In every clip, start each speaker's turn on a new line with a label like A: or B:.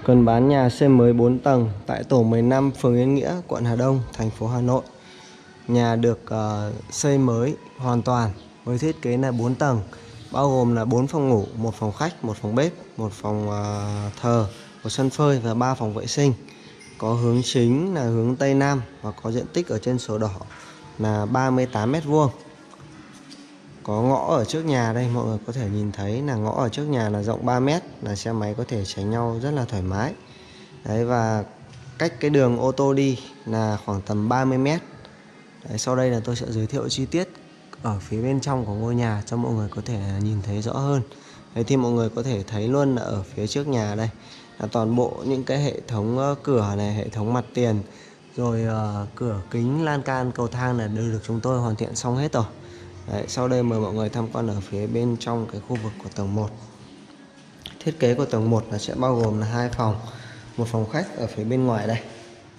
A: Cần bán nhà xây mới 4 tầng tại tổ 15 phường Yên Nghĩa, quận Hà Đông, thành phố Hà Nội. Nhà được xây mới hoàn toàn với thiết kế là 4 tầng, bao gồm là 4 phòng ngủ, 1 phòng khách, 1 phòng bếp, 1 phòng thờ, 1 sân phơi và 3 phòng vệ sinh. Có hướng chính là hướng Tây Nam và có diện tích ở trên sổ đỏ là 38 m². Có ngõ ở trước nhà đây, mọi người có thể nhìn thấy là ngõ ở trước nhà là rộng 3 m, là xe máy có thể tránh nhau rất là thoải mái. Đấy, và cách cái đường ô tô đi là khoảng tầm 30 m. Đấy, sau đây là tôi sẽ giới thiệu chi tiết ở phía bên trong của ngôi nhà cho mọi người có thể nhìn thấy rõ hơn. Đấy, thì mọi người có thể thấy luôn là ở phía trước nhà đây là toàn bộ những cái hệ thống cửa này, hệ thống mặt tiền, rồi cửa kính, lan can, cầu thang là đều được chúng tôi hoàn thiện xong hết rồi. Đấy, sau đây mời mọi người tham quan ở phía bên trong cái khu vực của tầng 1. Thiết kế của tầng 1 là sẽ bao gồm là 2 phòng, 1 phòng khách ở phía bên ngoài đây.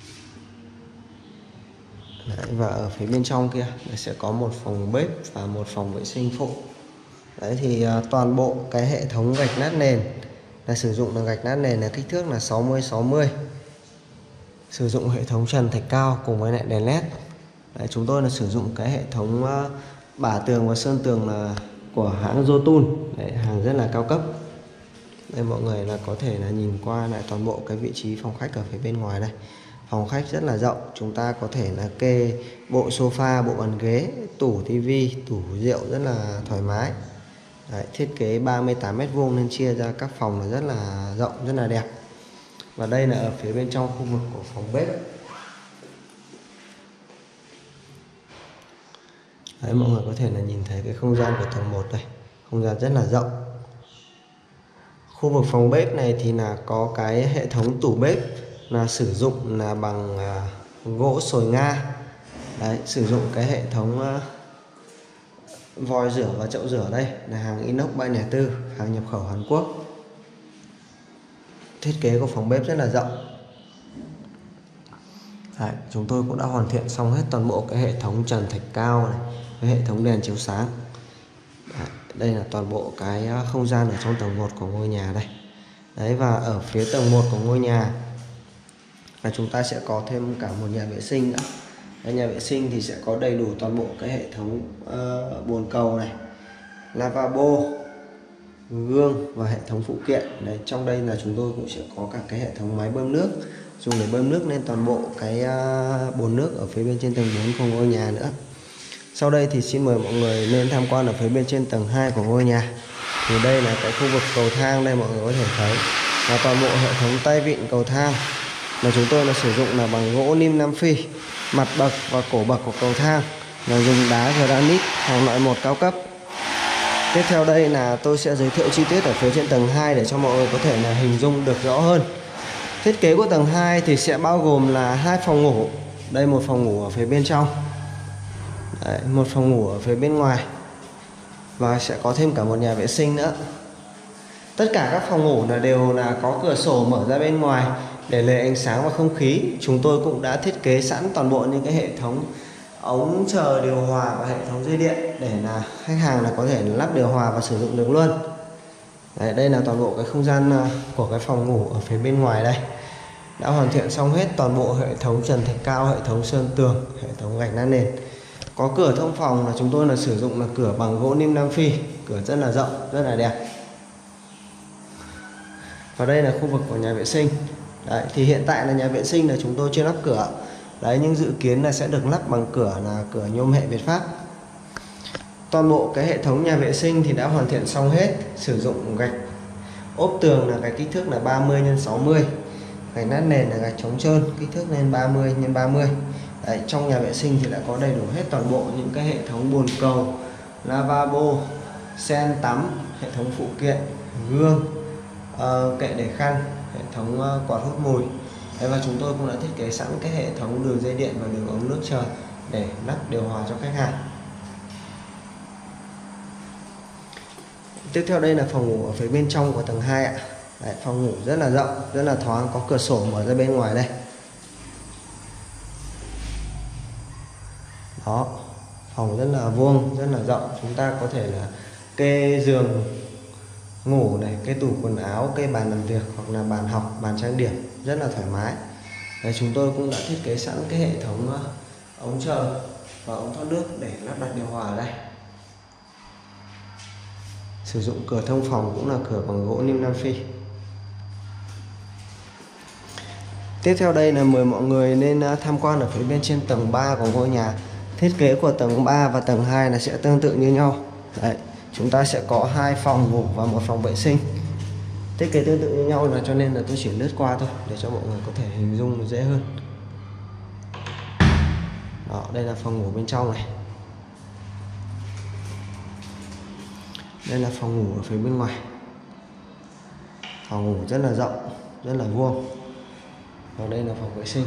A: Đấy, và ở phía bên trong kia sẽ có 1 phòng bếp và 1 phòng vệ sinh phụ. Đấy, thì toàn bộ cái hệ thống gạch nát nền là sử dụng là gạch nát nền là kích thước là 60-60. Sử dụng hệ thống trần thạch cao cùng với lại đèn led. Đấy, chúng tôi là sử dụng cái hệ thống bả tường và sơn tường là của hãng Jotun. Đấy, hàng rất là cao cấp. Đây, mọi người là có thể là nhìn qua lại toàn bộ cái vị trí phòng khách ở phía bên ngoài đây. Phòng khách rất là rộng, chúng ta có thể là kê bộ sofa, bộ bàn ghế, tủ tivi, tủ rượu rất là thoải mái. Đấy, thiết kế 38 m² nên chia ra các phòng là rất là rộng, rất là đẹp. Và đây là ở phía bên trong khu vực của phòng bếp. Đấy, mọi người có thể là nhìn thấy cái không gian của tầng 1 đây, không gian rất là rộng. Khu vực phòng bếp này thì là có cái hệ thống tủ bếp là sử dụng là bằng gỗ sồi Nga. Đấy, sử dụng cái hệ thống vòi rửa và chậu rửa đây là hàng inox 304, hàng nhập khẩu Hàn Quốc. Thiết kế của phòng bếp rất là rộng. Đấy, chúng tôi cũng đã hoàn thiện xong hết toàn bộ cái hệ thống trần thạch cao này, cái hệ thống đèn chiếu sáng. Đấy, đây là toàn bộ cái không gian ở trong tầng 1 của ngôi nhà đây. Đấy, và ở phía tầng 1 của ngôi nhà là chúng ta sẽ có thêm cả một nhà vệ sinh nữa. Đấy, nhà vệ sinh thì sẽ có đầy đủ toàn bộ cái hệ thống bồn cầu này, lavabo, gương và hệ thống phụ kiện. Đấy, trong đây là chúng tôi cũng sẽ có cả cái hệ thống máy bơm nước dùng để bơm nước lên toàn bộ cái bồn nước ở phía bên trên tầng 4 của ngôi nhà nữa. Sau đây thì xin mời mọi người lên tham quan ở phía bên trên tầng 2 của ngôi nhà. Thì đây là cái khu vực cầu thang đây, mọi người có thể thấy là toàn bộ hệ thống tay vịn cầu thang là chúng tôi là sử dụng là bằng gỗ lim Nam Phi. Mặt bậc và cổ bậc của cầu thang là dùng đá granite hàng loại 1 cao cấp. Tiếp theo đây là tôi sẽ giới thiệu chi tiết ở phía trên tầng 2 để cho mọi người có thể là hình dung được rõ hơn. Thiết kế của tầng 2 thì sẽ bao gồm là 2 phòng ngủ. Đây, 1 phòng ngủ ở phía bên trong. Đấy, 1 phòng ngủ ở phía bên ngoài. Và sẽ có thêm cả một nhà vệ sinh nữa. Tất cả các phòng ngủ đều là có cửa sổ mở ra bên ngoài để lấy ánh sáng và không khí. Chúng tôi cũng đã thiết kế sẵn toàn bộ những cái hệ thống ống chờ điều hòa và hệ thống dây điện để là khách hàng là có thể lắp điều hòa và sử dụng được luôn. Đấy, đây là toàn bộ cái không gian của cái phòng ngủ ở phía bên ngoài đây. Đã hoàn thiện xong hết toàn bộ hệ thống trần thạch cao, hệ thống sơn tường, hệ thống gạch nát nền. Có cửa thông phòng là chúng tôi là sử dụng là cửa bằng gỗ lim Nam Phi, cửa rất là rộng, rất là đẹp. Và đây là khu vực của nhà vệ sinh. Đấy, thì hiện tại là nhà vệ sinh là chúng tôi chưa lắp cửa. Đấy, nhưng dự kiến là sẽ được lắp bằng cửa là cửa nhôm hệ Việt Pháp. Toàn bộ cái hệ thống nhà vệ sinh thì đã hoàn thiện xong hết, sử dụng gạch ốp tường là cái kích thước là 30x60, gạch nát nền là gạch chống trơn kích thước lên 30x30. Đấy, trong nhà vệ sinh thì đã có đầy đủ hết toàn bộ những cái hệ thống bồn cầu, lavabo, sen tắm, hệ thống phụ kiện, gương, kệ để khăn, hệ thống quạt hút mùi. Đấy, và chúng tôi cũng đã thiết kế sẵn cái hệ thống đường dây điện và đường ống nước trời để lắp điều hòa cho khách hàng. Tiếp theo đây là phòng ngủ ở phía bên trong của tầng 2 ạ. Đấy, phòng ngủ rất là rộng, rất là thoáng, có cửa sổ mở ra bên ngoài đây. Đó, phòng rất là vuông, rất là rộng. Chúng ta có thể là kê giường ngủ này, cái tủ quần áo, cái bàn làm việc hoặc là bàn học, bàn trang điểm rất là thoải mái. Đấy, chúng tôi cũng đã thiết kế sẵn cái hệ thống ống chờ và ống thoát nước để lắp đặt điều hòa ở đây. Sử dụng cửa thông phòng cũng là cửa bằng gỗ lim Nam Phi. Tiếp theo đây là mời mọi người nên tham quan ở phía bên trên tầng 3 của ngôi nhà. Thiết kế của tầng 3 và tầng 2 là sẽ tương tự như nhau. Đấy, chúng ta sẽ có 2 phòng ngủ và 1 phòng vệ sinh. Thiết kế tương tự như nhau là cho nên là tôi chỉ lướt qua thôi để cho mọi người có thể hình dung dễ hơn. Đó, đây là phòng ngủ bên trong này. Đây là phòng ngủ ở phía bên ngoài. Phòng ngủ rất là rộng, rất là vuông. Và đây là phòng vệ sinh.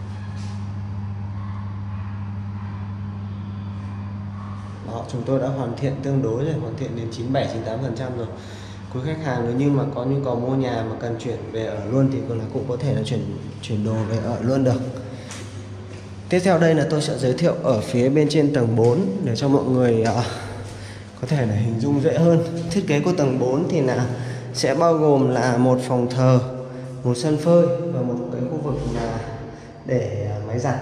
A: Đó, chúng tôi đã hoàn thiện tương đối rồi, hoàn thiện đến 97-98% rồi. Quý khách hàng nếu như mà có nhu cầu mua nhà mà cần chuyển về ở luôn thì cũng có thể là chuyển đồ về ở luôn được. Tiếp theo đây là tôi sẽ giới thiệu ở phía bên trên tầng 4 để cho mọi người có thể là hình dung dễ hơn. Thiết kế của tầng 4 thì là sẽ bao gồm là một phòng thờ, một sân phơi và một cái khu vực là để máy giặt.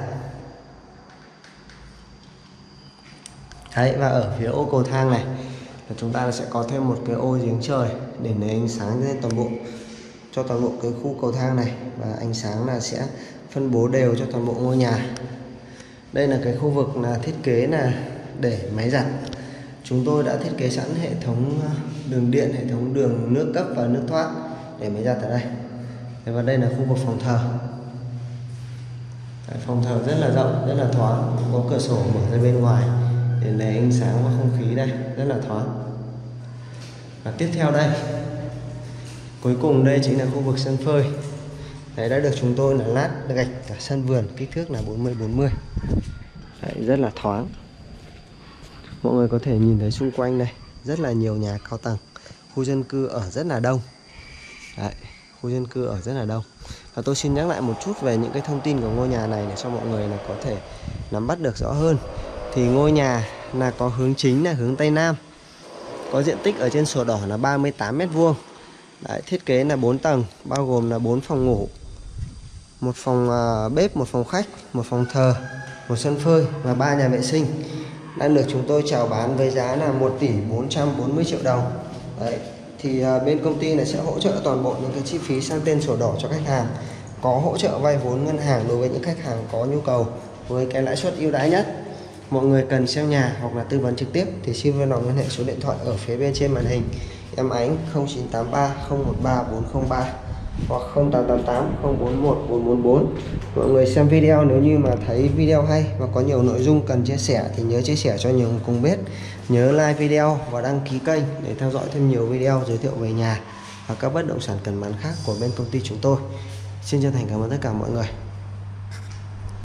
A: Đấy, và ở phía ô cầu thang này là chúng ta sẽ có thêm một cái ô giếng trời để lấy ánh sáng lên toàn bộ cho toàn bộ cái khu cầu thang này, và ánh sáng là sẽ phân bố đều cho toàn bộ ngôi nhà. Đây là cái khu vực là thiết kế là để máy giặt. Chúng tôi đã thiết kế sẵn hệ thống đường điện, hệ thống đường nước cấp và nước thoát để máy giặt ở đây. Và đây là khu vực phòng thờ. Phòng thờ rất là rộng, rất là thoáng, có cửa sổ mở ra bên ngoài để lấy ánh sáng và không khí đây, rất là thoáng. Và tiếp theo đây, cuối cùng đây chính là khu vực sân phơi. Đấy, đã được chúng tôi là lát gạch cả sân vườn, kích thước là 40-40. Đấy, rất là thoáng. Mọi người có thể nhìn thấy xung quanh đây rất là nhiều nhà cao tầng, khu dân cư ở rất là đông. Đấy, khu dân cư ở rất là đông. Và tôi xin nhắc lại một chút về những cái thông tin của ngôi nhà này để cho mọi người là có thể nắm bắt được rõ hơn. Thì ngôi nhà là có hướng chính là hướng Tây Nam, có diện tích ở trên sổ đỏ là 38 m². Đấy, thiết kế là 4 tầng, bao gồm là 4 phòng ngủ, một phòng bếp, một phòng khách, một phòng thờ, một sân phơi và 3 nhà vệ sinh. Đang được chúng tôi chào bán với giá là 1.440.000.000 đồng. Đấy, thì bên công ty này sẽ hỗ trợ toàn bộ những cái chi phí sang tên sổ đỏ cho khách hàng, có hỗ trợ vay vốn ngân hàng đối với những khách hàng có nhu cầu với cái lãi suất ưu đãi nhất. Mọi người cần xem nhà hoặc là tư vấn trực tiếp thì xin vui lòng liên hệ số điện thoại ở phía bên trên màn hình em Ánh 0983 013 403 hoặc 0888 041 444. Mọi người xem video, nếu như mà thấy video hay và có nhiều nội dung cần chia sẻ thì nhớ chia sẻ cho nhiều người cùng biết. Nhớ like video và đăng ký kênh để theo dõi thêm nhiều video giới thiệu về nhà và các bất động sản cần bán khác của bên công ty chúng tôi. Xin chân thành cảm ơn tất cả mọi người.